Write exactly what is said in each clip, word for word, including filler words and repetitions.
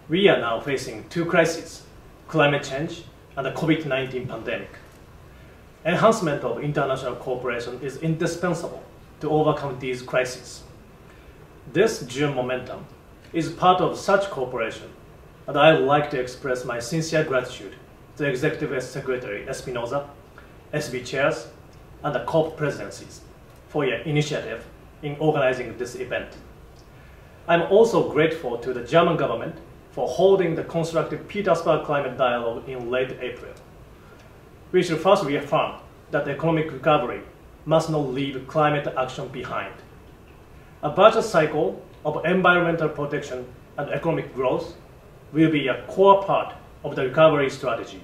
We are now facing two crises, climate change and the COVID nineteen pandemic. Enhancement of international cooperation is indispensable to overcome these crises. This June momentum is part of such cooperation, and I would like to express my sincere gratitude to Executive Secretary Espinosa, S B chairs, and the COP presidencies for your initiative in organizing this event. I'm also grateful to the German government for holding the constructive Petersburg Climate Dialogue in late April. We should first reaffirm that economic recovery must not leave climate action behind. A virtuous cycle of environmental protection and economic growth will be a core part of the recovery strategy.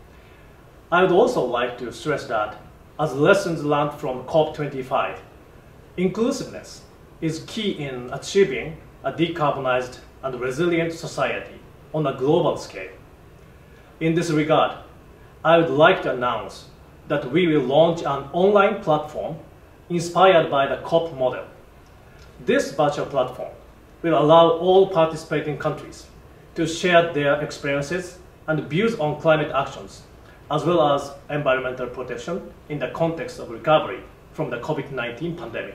I would also like to stress that, as lessons learned from COP twenty-five, inclusiveness is key in achieving a decarbonized and resilient society on a global scale. In this regard, I would like to announce that we will launch an online platform inspired by the COP model. This virtual platform will allow all participating countries to share their experiences and views on climate actions, as well as environmental protection in the context of recovery from the COVID nineteen pandemic.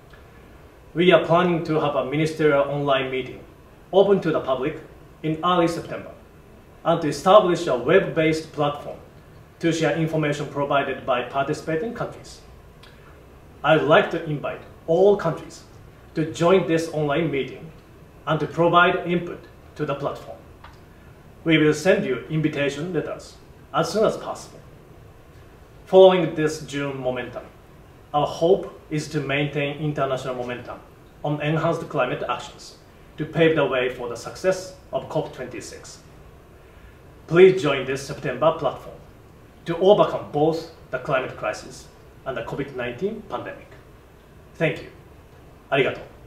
We are planning to have a ministerial online meeting open to the public in early September, and to establish a web-based platform to share information provided by participating countries. I would like to invite all countries to join this online meeting and to provide input to the platform. We will send you invitation letters as soon as possible. Following this June momentum, our hope is to maintain international momentum on enhanced climate actions to pave the way for the success of COP twenty-six. Please join this September platform to overcome both the climate crisis and the COVID nineteen pandemic. Thank you. ありがとう。